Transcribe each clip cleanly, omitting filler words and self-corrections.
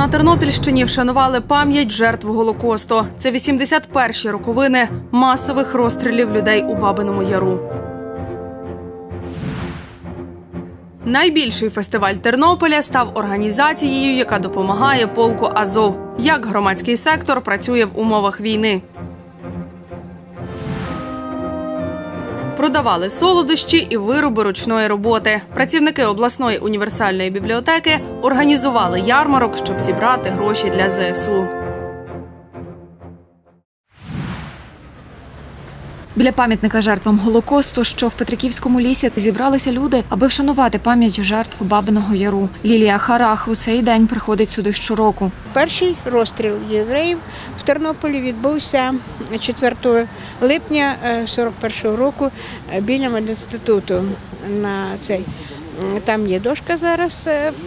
На Тернопільщині вшанували пам'ять жертв Голокосту. Це 81-ті роковини масових розстрілів людей у Бабиному Яру. Найбільший фестиваль Тернополя став організацією, яка допомагає полку «Азов». Як громадський сектор працює в умовах війни. Продавали солодощі і вироби ручної роботи. Працівники обласної універсальної бібліотеки організували ярмарок, щоб зібрати гроші для ЗСУ. Біля пам'ятника жертвам Голокосту, що в Петриківському лісі, зібралися люди, аби вшанувати пам'ять жертв Бабиного Яру. Лілія Харах у цей день приходить сюди щороку. Перший розстріл євреїв в Тернополі відбувся 4 липня 41-го року біля медінституту. Там є дошка зараз,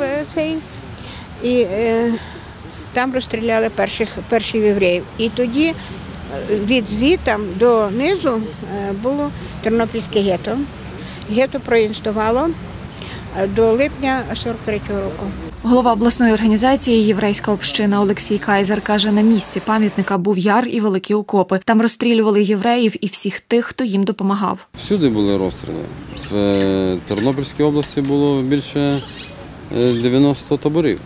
і там розстріляли перших євреїв. І тоді від звітам до низу було Тернопільське гетто. Гетто проінстувало до липня 43-го року. Голова обласної організації «Єврейська община» Олексій Кайзер каже, на місці пам'ятника був яр і великі окопи. Там розстрілювали євреїв і всіх тих, хто їм допомагав. Всюди були розстріли. В Тернопільській області було більше 90 таборів.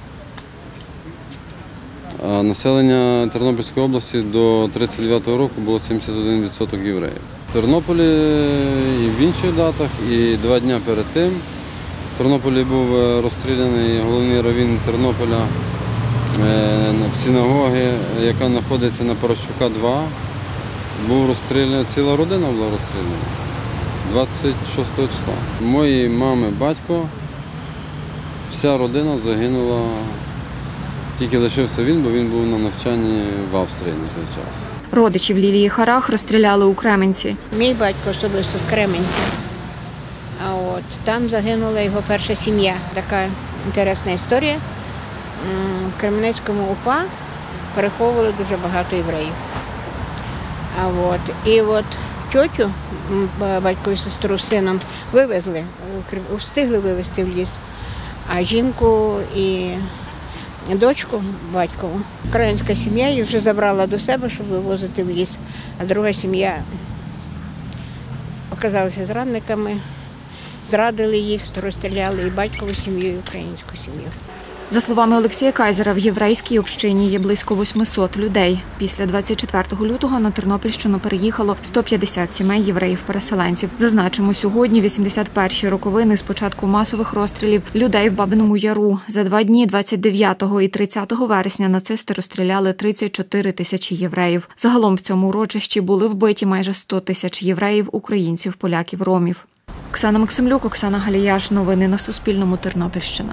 А населення Тернопільської області до 1939 року було 71% євреїв. В Тернополі і в інших датах, і 2 дні перед тим в Тернополі був розстріляний головний раввін Тернополя в синагогі, яка знаходиться на Паращука 2. Був розстріляний, ціла родина була розстріляна 26 числа. Мої мами, батько, вся родина загинула. Тільки лишився він, бо він був на навчанні в Австрії на той час. Родичів Лілії Харах розстріляли у Кременці. Мій батько особисто з Кременця. Там загинула його перша сім'я. Така інтересна історія. В Кременецькому УПА переховували дуже багато євреїв. І тьотю, батькову сестру з сином, вивезли, встигли вивезти в ліс, а жінку і дочку батькову. Українська сім'я їх вже забрала до себе, щоб вивозити в ліс, а друга сім'я оказалася зрадниками, зрадили їх, розстріляли і батькову сім'ю, і українську сім'ю. За словами Олексія Кайзера, в єврейській общині є близько 800 людей. Після 24 лютого на Тернопільщину переїхало 150 сімей євреїв-переселенців. Зазначимо, сьогодні 81-ті роковини з початку масових розстрілів людей в Бабиному Яру. За 2 дні 29 і 30 вересня нацисти розстріляли 34 тисячі євреїв. Загалом в цьому урочищі були вбиті майже 100 тисяч євреїв, українців, поляків, ромів. Оксана Максимлюк, Оксана Галіяш. Новини на Суспільному. Тернопільщина.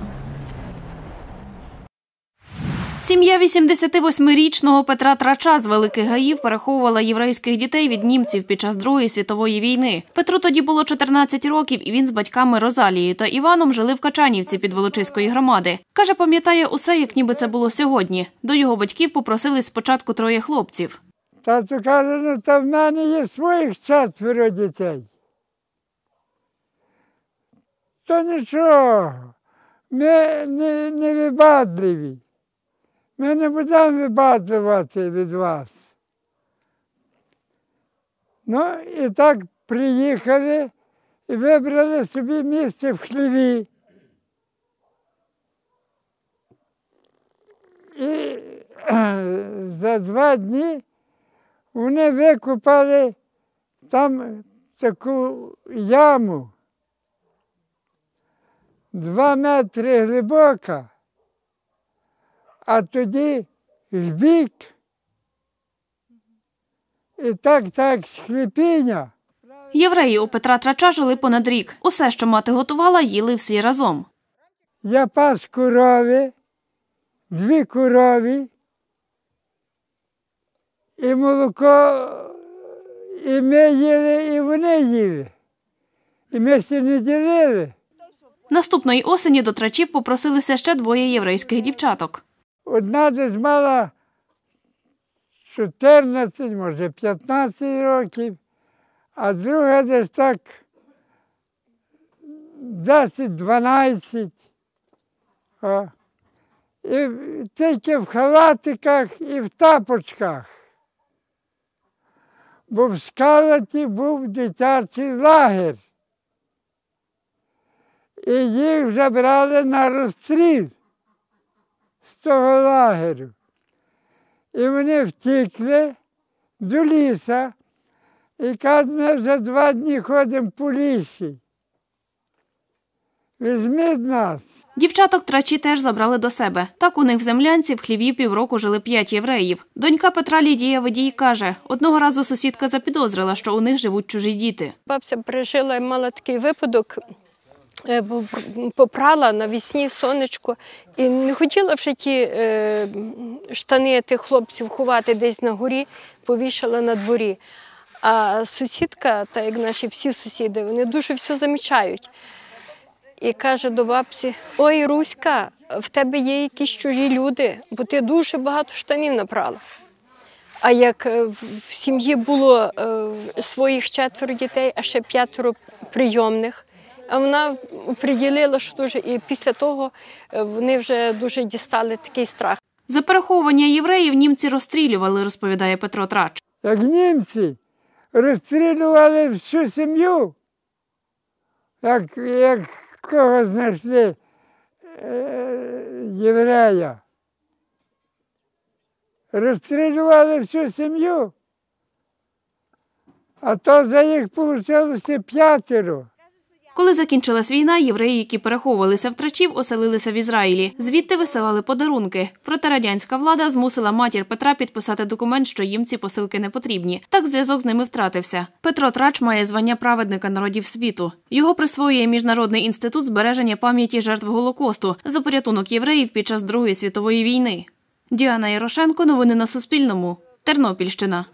Сім'я 88-річного Петра Трача з Великих Гаїв переховувала єврейських дітей від німців під час Другої світової війни. Петру тоді було 14 років, і він з батьками Розалією та Іваном жили в Качанівці під Волочиської громади. Каже, пам'ятає усе, як ніби це було сьогодні. До його батьків попросились спочатку 3 хлопців. Тато каже, та в мене є своїх 4 дітей. То нічого, ми не вибадливі. Ми не будемо вибадрувати від вас. І так приїхали і вибрали собі місце в хліві. І за 2 дні вони викопали там таку яму, 2 метри глибока. А тоді вбік, і так, хліпіння. Євреї у Петра Трача жили понад рік. Усе, що мати готувала, їли всі разом. Я пас корови, 2 корові, і молоко, і ми їли, і вони їли. І ми ще не ділили. Наступної осені до Трачів попросилися ще 2 єврейських дівчаток. Одна десь мала 14, може 15 років, а друга десь так 10-12. і тільки в халатиках і в тапочках. Бо в Скалаті був дитячий лагер. І їх вже брали на розстріл з того лагерю. І вони втікли до лісу і кажуть, ми вже 2 дні ходимо по лісі. Візьміть нас. Дівчаток трачі теж забрали до себе. Так у них в землянці в хліві півроку жили 5 євреїв. Донька Петра Лідія Водій каже, одного разу сусідка запідозрила, що у них живуть чужі діти. Бабця пережила і мала такий випадок, попрала навесні сонечко і не хотіла вже ті штани тих хлопців ховати десь на горі, повішала на дворі. А сусідка, так як наші всі сусіди, вони дуже все замічають. І каже до бабці, ой, Руська, в тебе є якісь чужі люди, бо ти дуже багато штанів напрала. А як в сім'ї було своїх 4 дітей, а ще 5 прийомних, а вона приділила, що дуже, і після того вони вже дуже дістали такий страх. За переховування євреїв німці розстрілювали, розповідає Петро Трач. Як німці розстрілювали всю сім'ю, як кого знайшли єврея. Розстрілювали всю сім'ю, а то за їх вийшло 5. Коли закінчилась війна, євреї, які переховувалися в Трачів, оселилися в Ізраїлі. Звідти висилали подарунки. Проте радянська влада змусила матір Петра підписати документ, що їм ці посилки не потрібні. Так зв'язок з ними втратився. Петро Трач має звання праведника народів світу. Його присвоює Міжнародний інститут збереження пам'яті жертв Голокосту за порятунок євреїв під час Другої світової війни. Діана Ярошенко, новини на Суспільному. Тернопільщина.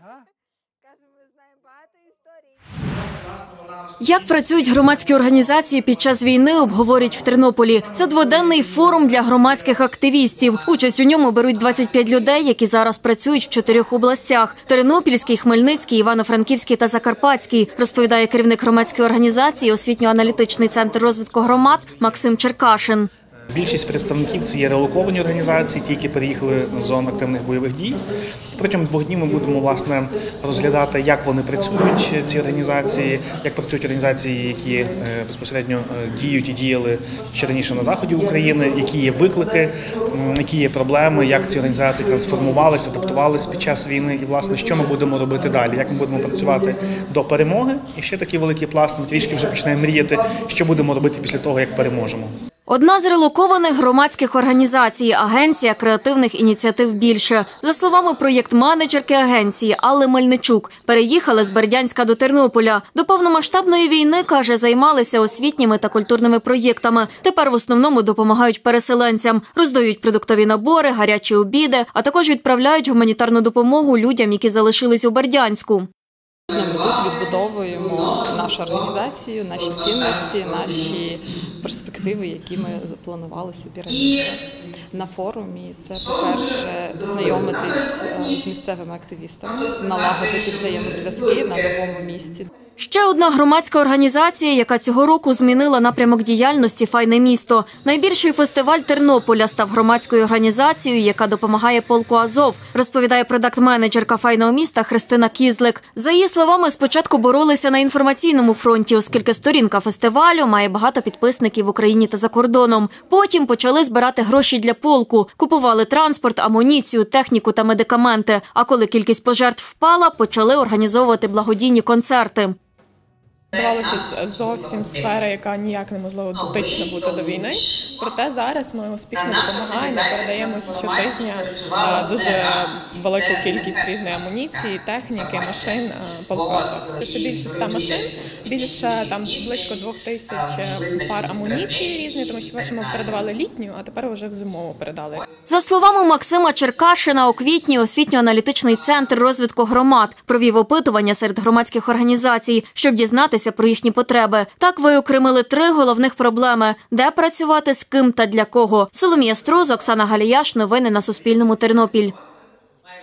Як працюють громадські організації під час війни, обговорюють в Тернополі. Це дводенний форум для громадських активістів. Участь у ньому беруть 25 людей, які зараз працюють в 4 областях – Тернопільській, Хмельницькій, Івано-Франківській та Закарпатській, розповідає керівник громадської організації Освітньо-аналітичний центр розвитку громад Максим Черкашин. Більшість представників – це є релоковані організації, ті, які переїхали з зон активних бойових дій. Протягом 2 днів ми будемо, власне, розглядати, як вони працюють, ці організації, як працюють організації, які безпосередньо діють і діяли ще раніше на заході України, які є виклики, які є проблеми, як ці організації трансформувалися, адаптувалися під час війни і, власне, що ми будемо робити далі, як ми будемо працювати до перемоги. І ще такий великий пласт, ми трішки вже починаємо мріяти, що будемо робити після того, як переможемо. Одна з релокованих громадських організацій – Агенція креативних ініціатив «Більше». За словами проєкт-менеджерки агенції Алли Мельничук, переїхали з Бердянська до Тернополя. До повномасштабної війни, каже, займалися освітніми та культурними проєктами. Тепер в основному допомагають переселенцям. Роздають продуктові набори, гарячі обіди, а також відправляють гуманітарну допомогу людям, які залишились у Бердянську. Ми тут відбудовуємо нашу організацію, наші цінності, наші перспективи, які ми запланували собі раніше на форумі. Це, по-перше, знайомитись з місцевими активістами, налагодити взаємозв'язки на новому місці. Ще одна громадська організація, яка цього року змінила напрямок діяльності «Файне місто». Найбільший фестиваль Тернополя став громадською організацією, яка допомагає полку «Азов», розповідає продакт-менеджерка «Файного міста» Христина Кізлик. За її словами, спочатку боролися на інформаційному фронті, оскільки сторінка фестивалю має багато підписників в Україні та за кордоном. Потім почали збирати гроші для полку, купували транспорт, амуніцію, техніку та медикаменти. А коли кількість пожертв впала, почали організовувати благодійні концерти. Здавалося, зовсім сфера, яка ніяк неможливо дотична бути до війни. Проте зараз ми успішно допомагаємо, передаємо щотижня дуже велику кількість різної амуніції, техніки, машин полку Азов. Це більше 100 машин, більше близько 2000 пар амуніції різної, тому що перше ми передавали літню, а тепер вже в зимову передали. За словами Максима Черкашина, у квітні Освітньо-аналітичний центр розвитку громад провів опитування серед громадських організацій, щоб дізнатися про їхні потреби. Так виокремили 3 головних проблеми – де працювати, з ким та для кого. Соломія Струз, Оксана Галіяш. Новини на Суспільному. Тернопіль.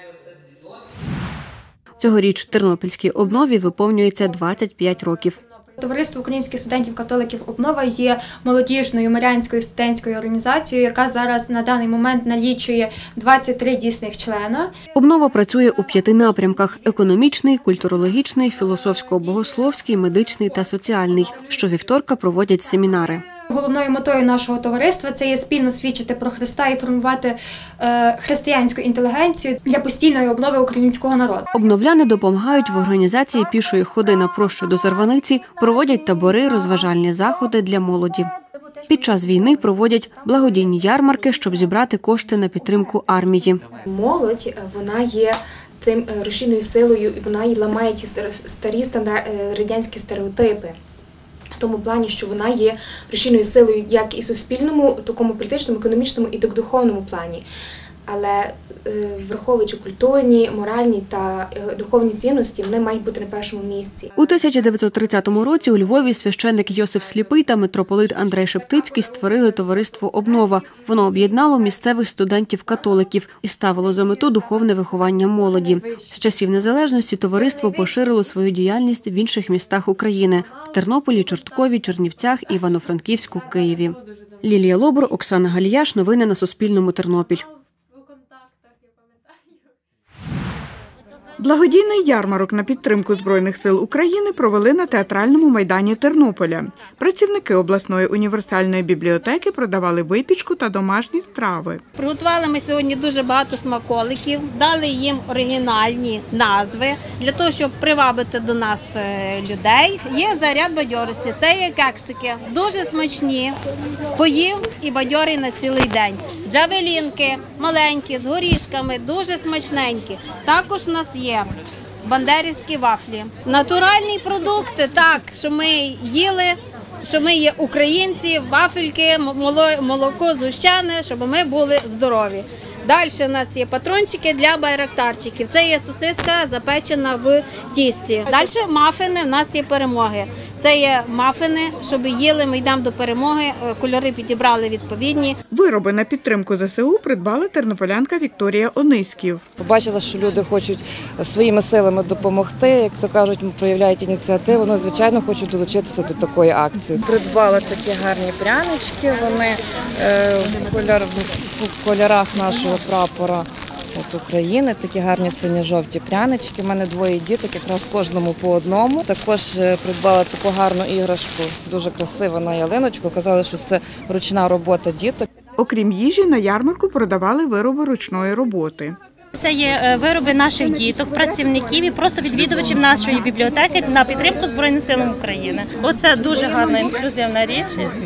Цьогоріч Тернопільській обнові виповнюється 25 років. Товариство українських студентів-католиків «Обнова» є молодіжною мирянською студентською організацією, яка зараз на даний момент налічує 23 дійсних члена. «Обнова» працює у 5 напрямках – економічний, культурологічний, філософсько-богословський, медичний та соціальний. Щовівторка проводять семінари. Головною метою нашого товариства – це є спільно свідчити про Христа і формувати християнську інтелігенцію для постійної обнови українського народу. Обновляни допомагають в організації пішої ходи на площу до Зарваниці, проводять табори, розважальні заходи для молоді. Під час війни проводять благодійні ярмарки, щоб зібрати кошти на підтримку армії. Молодь, вона є тим рушійною силою, і вона ламає ті старі радянські стереотипи. В тому плані, що вона є рушійною силою як і в суспільному, такому політичному, економічному і духовному плані. Але враховуючи культурні, моральні та духовні цінності, вони мають бути на першому місці. У 1930 році у Львові священник Йосиф Сліпий та митрополит Андрей Шептицький створили товариство «Обнова». Воно об'єднало місцевих студентів-католиків і ставило за мету духовне виховання молоді. З часів незалежності товариство поширило свою діяльність в інших містах України – в Тернополі, Чорткові, Чернівцях, Івано-Франківську, Києві. Лілія Лобур, Оксана Галіяш. Новини на Суспільному. Тернопіль. Благодійний ярмарок на підтримку Збройних сил України провели на театральному майдані Тернополя. Працівники обласної універсальної бібліотеки продавали випічку та домашні страви. Приготували ми сьогодні дуже багато смаколиків, дали їм оригінальні назви для того, щоб привабити до нас людей. Є заряд бадьорості, це є кексики, дуже смачні, поїв і бадьорий на цілий день. Джавелінки маленькі, з горішками, дуже смачненькі. Також у нас є бандерівські вафлі. Натуральні продукти, так, що ми їли, що ми є українці, вафельки, молоко згущене, щоб ми були здорові. Далі у нас є патрончики для байрактарчиків. Це є сосиска запечена в тісті. Далі мафини, у нас є перемоги. Це є мафини, щоб їли, ми йдемо до перемоги, кольори підібрали відповідні. Вироби на підтримку ЗСУ придбала тернополянка Вікторія Ониськів. Побачила, що люди хочуть своїми силами допомогти, як то кажуть, проявляють ініціативу, ну, звичайно, хочуть долучитися до такої акції. Придбала такі гарні прянички, вони в кольорах нашого прапора України, такі гарні синьо-жовті прянички. У мене 2 діток, якраз кожному по одному. Також придбала таку гарну іграшку, дуже красива на ялиночку. Казали, що це ручна робота діток. Окрім їжі, на ярмарку продавали вироби ручної роботи. Це є вироби наших діток, працівників і просто відвідувачів нашої бібліотеки на підтримку Збройним силам України. Оце дуже гарна інклюзивна річ.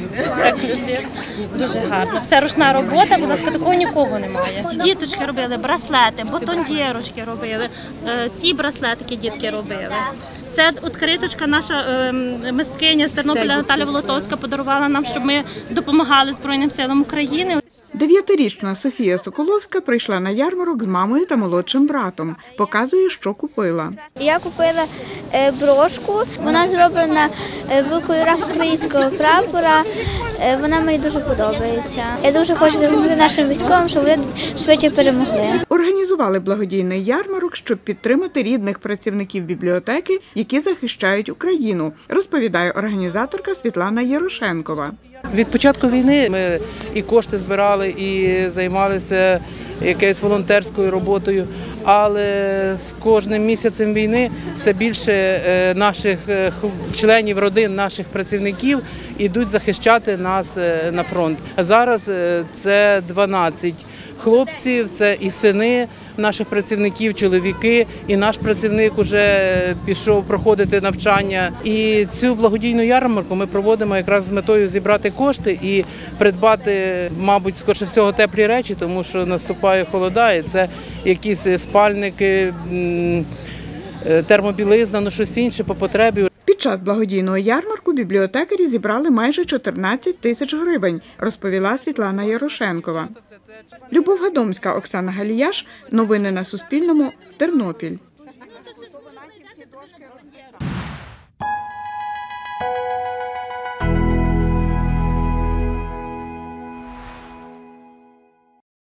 Дуже гарно. Все ручна робота, будь ласка, такого нікого немає. Діточки робили браслети, ботоньєрочки робили, ці браслетики дітки робили. Це відкриточка наша мисткиня з Тернополя Наталя Волотовська подарувала нам, щоб ми допомагали Збройним силам України. 9-річна Софія Соколовська прийшла на ярмарок з мамою та молодшим братом. Показує, що купила. Я купила брошку. Вона зроблена в кольорах українського прапора. Вона мені дуже подобається. Я дуже хочу допомогти нашим військовим, щоб вони швидше перемогли. Організували благодійний ярмарок, щоб підтримати рідних працівників бібліотеки, які захищають Україну, розповідає організаторка Світлана Ярошенкова. Від початку війни ми і кошти збирали, і займалися якоюсь волонтерською роботою, але з кожним місяцем війни все більше наших членів родин, наших працівників йдуть захищати нас на фронт. Зараз це 12 хлопців, це і сини наших працівників, чоловіки, і наш працівник вже пішов проходити навчання. І цю благодійну ярмарку ми проводимо якраз з метою зібрати кошти і придбати, мабуть, скоріше всього, теплі речі, тому що наступає холода, і це якісь спальники, термобілизна, ну щось інше по потребі. Під час благодійного ярмарку бібліотекарі зібрали майже 14 тисяч гривень, розповіла Світлана Ярошенкова. Любов Гадомська, Оксана Галіяш. Новини на Суспільному. Тернопіль.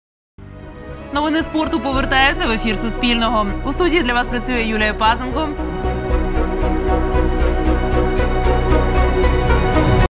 Новини спорту повертаються в ефір Суспільного. У студії для вас працює Юлія Пазенко.